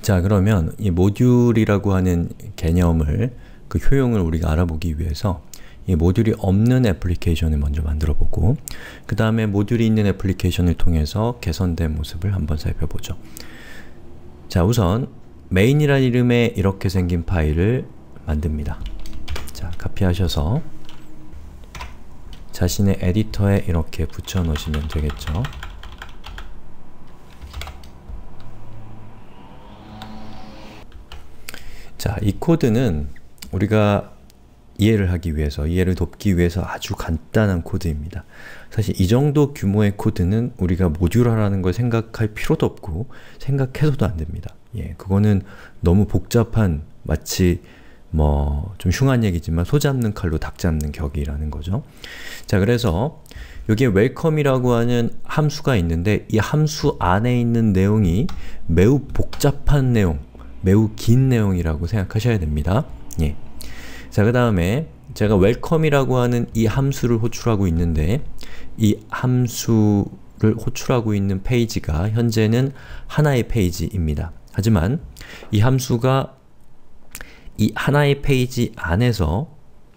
자, 그러면 이 모듈이라고 하는 개념을, 그 효용을 우리가 알아보기 위해서 이 모듈이 없는 애플리케이션을 먼저 만들어 보고 그 다음에 모듈이 있는 애플리케이션을 통해서 개선된 모습을 한번 살펴보죠. 자, 우선 main이라는 이름의 이렇게 생긴 파일을 만듭니다. 자, 카피하셔서 자신의 에디터에 이렇게 붙여 놓으시면 되겠죠. 자, 이 코드는 우리가 이해를 하기 위해서, 이해를 돕기 위해서 아주 간단한 코드입니다. 사실 이 정도 규모의 코드는 우리가 모듈화라는 걸 생각할 필요도 없고 생각해서도 안 됩니다. 예, 그거는 너무 복잡한, 마치 좀 흉한 얘기지만 소 잡는 칼로 닭 잡는 격이라는 거죠. 자, 그래서 여기에 welcome이라고 하는 함수가 있는데 이 함수 안에 있는 내용이 매우 복잡한 내용, 매우 긴 내용이라고 생각하셔야 됩니다. 예. 자, 그 다음에 제가 welcome이라고 하는 이 함수를 호출하고 있는데 이 함수를 호출하고 있는 페이지가 현재는 하나의 페이지입니다. 하지만 이 함수가 이 하나의 페이지 안에서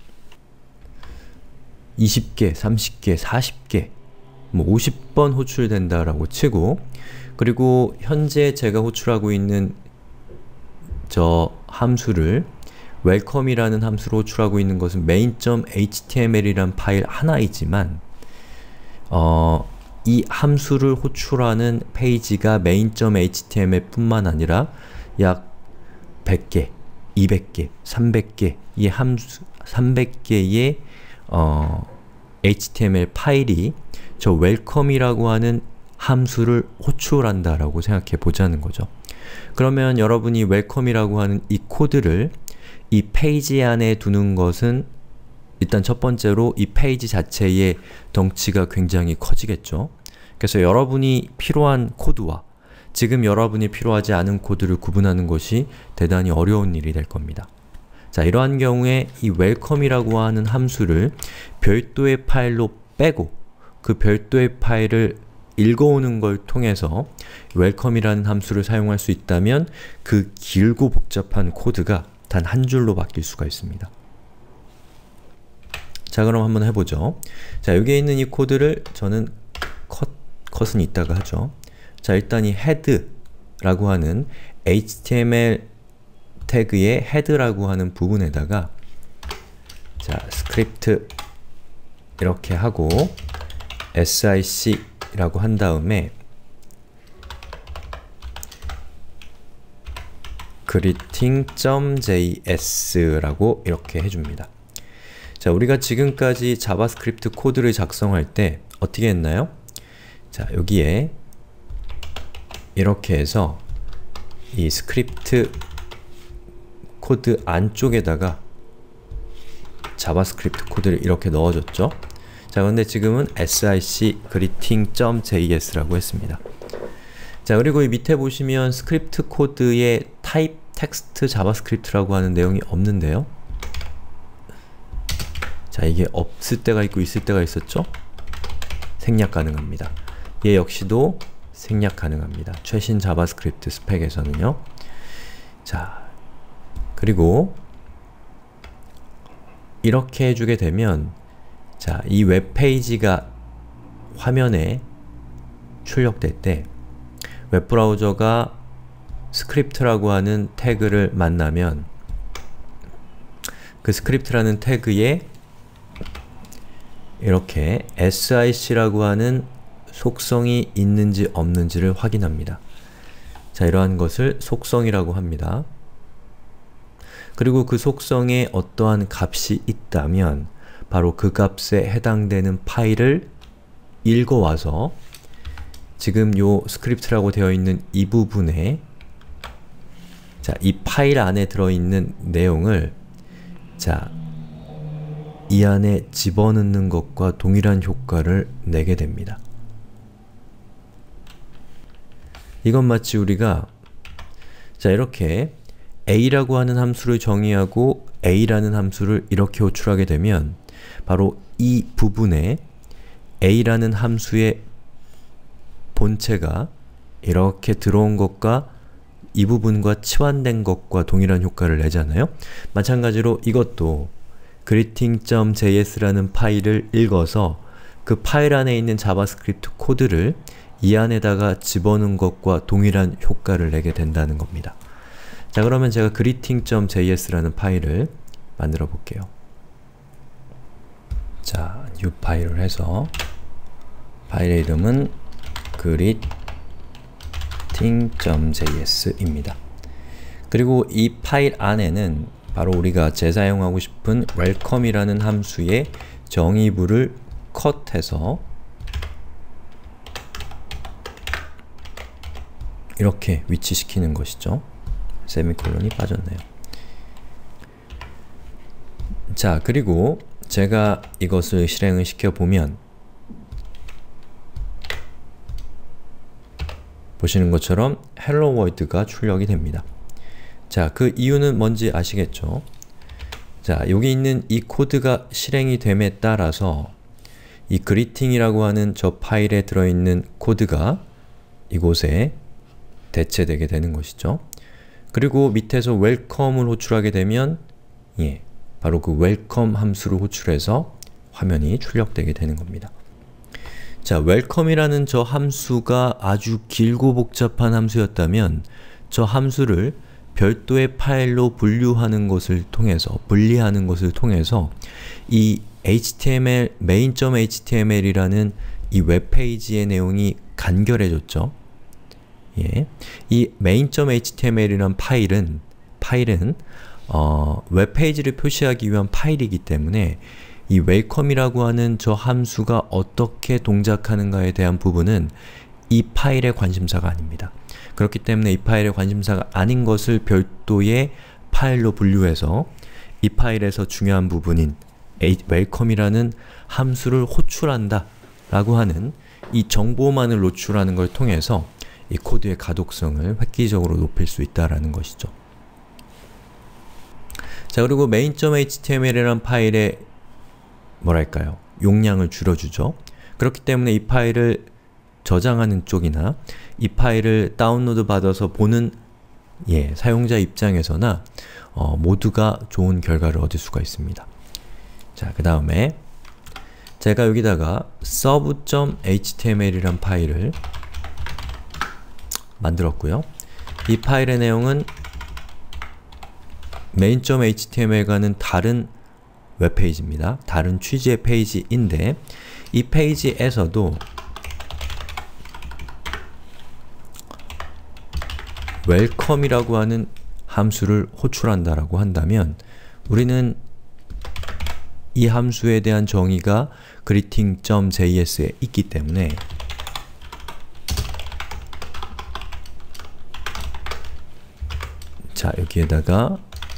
20개, 30개, 40개, 50번 호출된다라고 치고, 그리고 현재 제가 호출하고 있는 저 함수를 welcome이라는 함수로 호출하고 있는 것은 main.html이란 파일 하나이지만 이 함수를 호출하는 페이지가 main.html 뿐만 아니라 약 100개, 200개, 300개, 이 함수 300개의 HTML 파일이 저 welcome이라고 하는 함수를 호출한다라고 생각해 보자는 거죠. 그러면 여러분이 welcome이라고 하는 이 코드를 이 페이지 안에 두는 것은 일단 첫 번째로 이 페이지 자체의 덩치가 굉장히 커지겠죠. 그래서 여러분이 필요한 코드와 지금 여러분이 필요하지 않은 코드를 구분하는 것이 대단히 어려운 일이 될 겁니다. 자, 이러한 경우에 이 welcome이라고 하는 함수를 별도의 파일로 빼고 그 별도의 파일을 읽어오는 걸 통해서 welcome이라는 함수를 사용할 수 있다면 그 길고 복잡한 코드가 단 한 줄로 바뀔 수가 있습니다. 자, 그럼 한번 해보죠. 자, 여기에 있는 이 코드를 저는 컷은 이따가 하죠. 자, 일단 이 head라고 하는 HTML 태그의 head라고 하는 부분에다가 자, 스크립트 이렇게 하고 SIC라고 한 다음에 greeting.js라고 이렇게 해줍니다. 자, 우리가 지금까지 자바스크립트 코드를 작성할 때 어떻게 했나요? 자, 여기에 이렇게 해서 이 스크립트 코드 안쪽에다가 자바스크립트 코드를 이렇게 넣어줬죠? 자, 근데 지금은 sic greeting.js라고 했습니다. 자, 그리고 이 밑에 보시면 스크립트 코드의 type text 자바스크립트라고 하는 내용이 없는데요. 자, 이게 없을 때가 있고 있을 때가 있었죠? 생략 가능합니다. 얘 역시도 생략 가능합니다. 최신 자바스크립트 스펙에서는요. 자, 그리고 이렇게 해주게 되면 자, 이 웹페이지가 화면에 출력될 때 웹브라우저가 스크립트라고 하는 태그를 만나면 그 스크립트라는 태그에 이렇게 SIC라고 하는 속성이 있는지 없는지를 확인합니다. 자, 이러한 것을 속성이라고 합니다. 그리고 그 속성에 어떠한 값이 있다면 바로 그 값에 해당되는 파일을 읽어와서 지금 요 스크립트라고 되어 있는 이 부분에 자, 이 파일 안에 들어있는 내용을 자, 이 안에 집어넣는 것과 동일한 효과를 내게 됩니다. 이건 마치 우리가 자, 이렇게 a라고 하는 함수를 정의하고 a라는 함수를 이렇게 호출하게 되면 바로 이 부분에 a라는 함수의 본체가 이렇게 들어온 것과 이 부분과 치환된 것과 동일한 효과를 내잖아요? 마찬가지로 이것도 greeting.js라는 파일을 읽어서 그 파일 안에 있는 자바스크립트 코드를 이 안에다가 집어넣은 것과 동일한 효과를 내게 된다는 겁니다. 자, 그러면 제가 greeting.js라는 파일을 만들어 볼게요. 자, new 파일을 해서 파일의 이름은 greeting.js입니다. 그리고 이 파일 안에는 바로 우리가 재사용하고 싶은 welcome이라는 함수의 정의부를 컷해서 이렇게 위치시키는 것이죠. 세미콜론이 빠졌네요. 자, 그리고 제가 이것을 실행을 시켜보면 보시는 것처럼 hello world가 출력이 됩니다. 자, 그 이유는 뭔지 아시겠죠? 자, 여기 있는 이 코드가 실행이 됨에 따라서 이 greeting이라고 하는 저 파일에 들어있는 코드가 이곳에 대체되게 되는 것이죠. 그리고 밑에서 welcome을 호출하게 되면 바로 그 welcome 함수를 호출해서 화면이 출력되게 되는 겁니다. 자, welcome이라는 저 함수가 아주 길고 복잡한 함수였다면 저 함수를 별도의 파일로 분리하는 것을 통해서 이 HTML, main.html이라는 이 웹페이지의 내용이 간결해졌죠. 이 main.html이란 파일은 웹페이지를 표시하기 위한 파일이기 때문에 이 welcome이라고 하는 저 함수가 어떻게 동작하는가에 대한 부분은 이 파일의 관심사가 아닙니다. 그렇기 때문에 이 파일의 관심사가 아닌 것을 별도의 파일로 분류해서 이 파일에서 중요한 부분인 welcome이라는 함수를 호출한다 라고 하는 이 정보만을 노출하는 걸 통해서 이 코드의 가독성을 획기적으로 높일 수 있다라는 것이죠. 자, 그리고 main.html이라는 파일의 용량을 줄여주죠. 그렇기 때문에 이 파일을 저장하는 쪽이나 이 파일을 다운로드 받아서 보는 사용자 입장에서나 모두가 좋은 결과를 얻을 수가 있습니다. 자, 그 다음에 제가 여기다가 sub.html이란 파일을 만들었고요. 이 파일의 내용은 main.html과는 다른 웹페이지입니다. 다른 취지의 페이지인데 이 페이지에서도 welcome이라고 하는 함수를 호출한다라고 한다면 우리는 이 함수에 대한 정의가 greeting.js에 있기 때문에 자, 여기에다가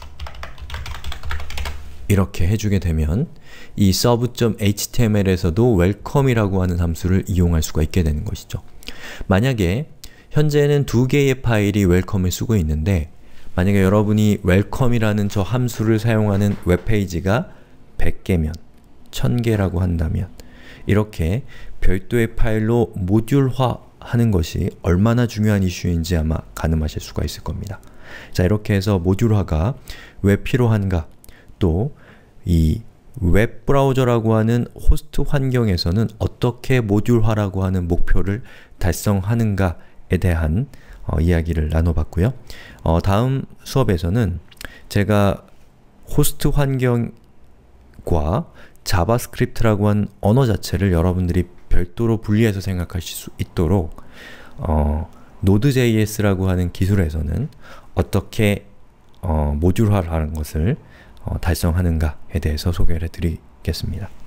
이렇게 해주게 되면 이 sub.html에서도 welcome이라고 하는 함수를 이용할 수가 있게 되는 것이죠. 만약에 현재는 2개의 파일이 welcome을 쓰고 있는데 만약에 여러분이 welcome이라는 저 함수를 사용하는 웹페이지가 100개면 1000개라고 한다면 이렇게 별도의 파일로 모듈화하는 것이 얼마나 중요한 이슈인지 아마 가늠하실 수가 있을 겁니다. 자, 이렇게 해서 모듈화가 왜 필요한가, 또 이 웹브라우저라고 하는 호스트 환경에서는 어떻게 모듈화라고 하는 목표를 달성하는가에 대한 이야기를 나눠봤고요. 다음 수업에서는 제가 호스트 환경과 자바스크립트라고 한 언어 자체를 여러분들이 별도로 분리해서 생각하실 수 있도록 Node.js라고 하는 기술에서는 어떻게 모듈화를 하는 것을 달성하는가에 대해서 소개를 해드리겠습니다.